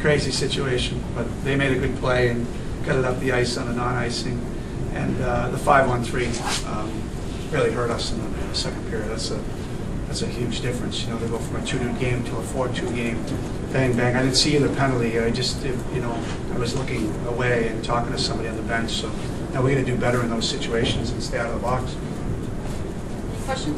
crazy situation, but they made a good play and got it up the ice on a non-icing. And the 5-on-3 really hurt us in the second period. That's a huge difference. You know, they go from a 2-2 game to a 4-2 game. Bang, bang. I didn't see either penalty. I just, you know, I was looking away and talking to somebody on the bench. So now we're going to do better in those situations and stay out of the box. Questions?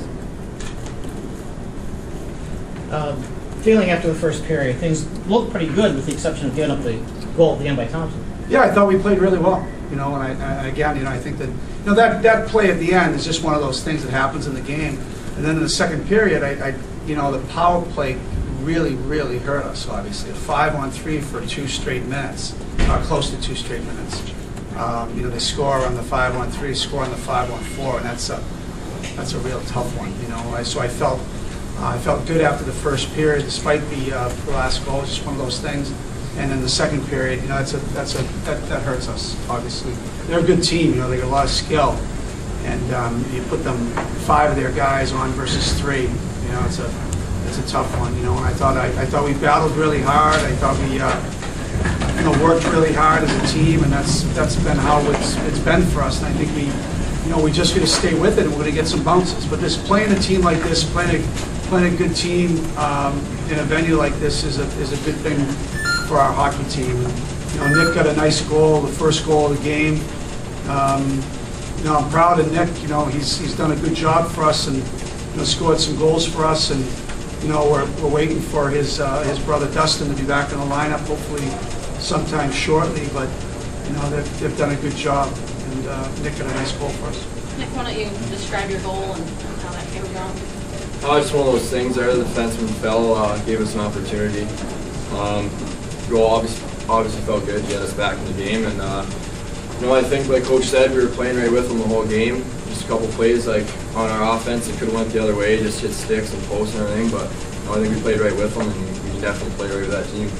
Feeling after the first period, things looked pretty good with the exception of giving up the goal at the end by Thompson. Yeah, I thought we played really well. You know, and I again, you know, I think that, you know, that play at the end is just one of those things that happens in the game. And then in the second period, you know, the power play really hurt us. Obviously, a 5-on-3 for 2 straight minutes, close to 2 straight minutes. You know, they score on the 5-on-3, score on the 5-on-4, and that's a real tough one. You know, so I felt good after the first period, despite the last goal. It's just one of those things. And in the second period, you know, that hurts us. Obviously, they're a good team. You know, they got a lot of skill, and you put them 5 of their guys on versus 3. You know, it's a tough one. You know, and I thought we battled really hard. I thought we you know, worked really hard as a team, and that's been how it's been for us. And I think we just got to stay with it, and we're going to get some bounces. But playing a team like this, playing a good team in a venue like this is a good thing for our hockey team. You know, Nick got a nice goal, the first goal of the game. You know, I'm proud of Nick. You know, he's done a good job for us, and you know, scored some goals for us. And you know, we're waiting for his brother Dustin to be back in the lineup, hopefully sometime shortly. But you know, they've done a good job, and Nick got a nice goal for us. Nick, why don't you describe your goal and how that came about? Just one of those things there. The defenseman fell, gave us an opportunity. Goal obviously felt good to get us back in the game, and you know, I think like Coach said, we were playing right with them the whole game. Just a couple plays like on our offense, it could have went the other way, just hit sticks and posts and everything. But you know, I think we played right with them, and we can definitely play right with that team.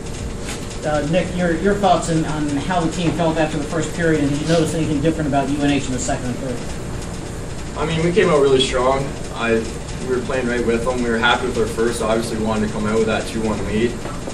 Nick, your thoughts on how the team felt after the first period, and did you notice anything different about UNH in the second and third? I mean, we came out really strong. We were playing right with them. We were happy with our first. Obviously, we wanted to come out with that 2-1 lead.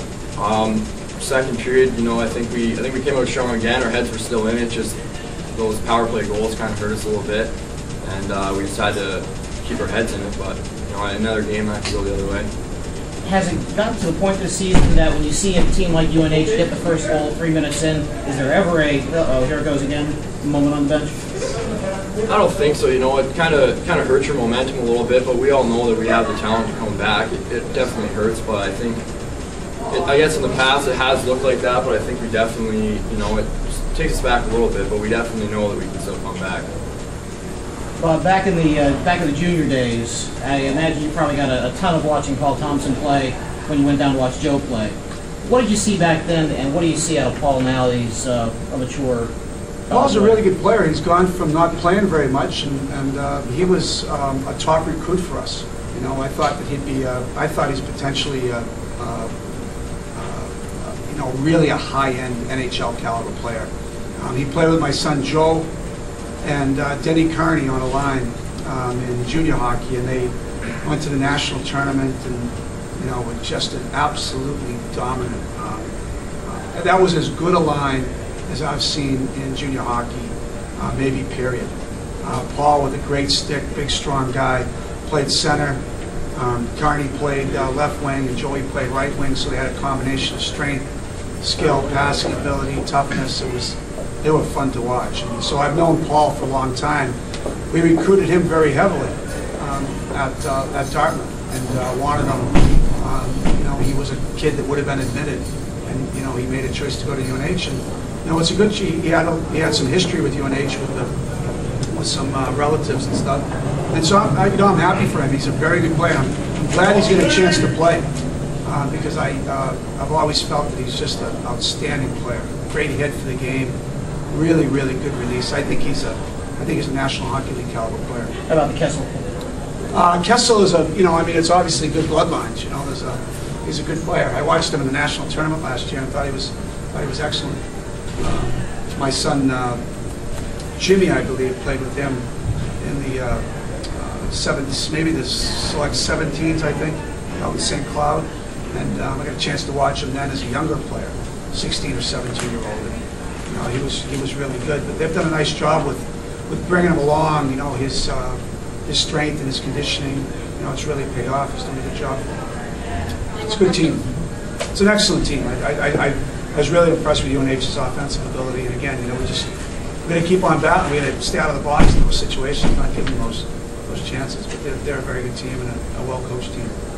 Second period, you know, I think we came out strong again. Our heads were still in it. Just those power play goals kind of hurt us a little bit, and we decided to keep our heads in it. But you know, another game that could go the other way. Has it gotten to the point this season that when you see a team like UNH get the first goal 3 minutes in, is there ever a here it goes again moment on the bench? I don't think so. You know, it kind of hurts your momentum a little bit, but we all know that we have the talent to come back. It definitely hurts, but I think. I guess in the past it has looked like that, but I think we definitely, you know, it takes us back a little bit, but we definitely know that we can still come back. Well, back in the junior days, I imagine you probably got a ton of watching Paul Thompson play when you went down to watch Joe play. What did you see back then, and what do you see out of Paul now that he's a mature? Paul's a really good player. He's gone from not playing very much, and he was a top recruit for us. You know, I thought that he'd be. I thought he's potentially. You know, really a high-end NHL caliber player. He played with my son Joe and Denny Carney on a line in junior hockey, and they went to the national tournament, and you know, were just an absolutely dominant. That was as good a line as I've seen in junior hockey, maybe period. Paul with a great stick, big strong guy, played center. Carney played left wing, and Joey played right wing, so they had a combination of strength, skill, passing ability, toughness. They were fun to watch. And so I've known Paul for a long time. We recruited him very heavily at Dartmouth, and wanted him. You know, he was a kid that would have been admitted, and you know, he made a choice to go to UNH. And you know, it's a good. He had some history with UNH with some relatives and stuff. And so you know, I'm happy for him. He's a very good player. I'm glad he's getting a chance to play. Because I've always felt that he's just an outstanding player. Great hit for the game, really good release. I think he's a National Hockey League caliber player. How about the Kessel? Kessel is you know, I mean, it's obviously good bloodlines. You know, he's a good player. I watched him in the national tournament last year and thought he was excellent. My son Jimmy, I believe, played with him in the maybe the select 17s, I think, out in St. Cloud. And I got a chance to watch him then as a younger player, 16 or 17-year-old. And, you know, he was really good. But they've done a nice job with bringing him along. You know, his strength and his conditioning. You know, it's really paid off. He's done a good job. It's a good team. It's an excellent team. I was really impressed with UNH's offensive ability. And again, you know, we're going to keep on battling. We're going to stay out of the box in those situations, not give them those chances. But they're a very good team and a well-coached team.